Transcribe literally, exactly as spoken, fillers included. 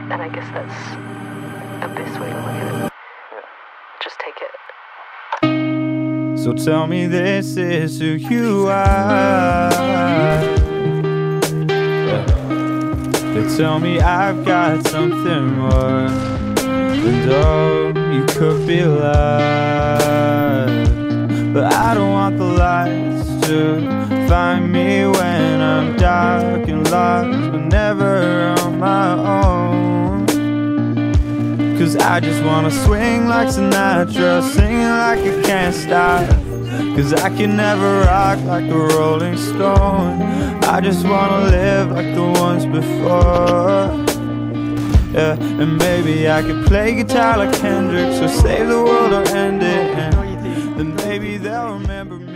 And I guess that's a best way to look at it. Just take it. So tell me this is who you are. Yeah. They tell me I've got something more, and oh, you could be lied. But I don't want the lights to find me when I'm dark and lost, but never on my own. Cause I just wanna swing like Sinatra, singing like I can't stop. Cause I can never rock like a rolling stone. I just wanna live like the ones before. Yeah, and maybe I could play guitar like Hendrix, or save the world or end it, and then maybe they'll remember me.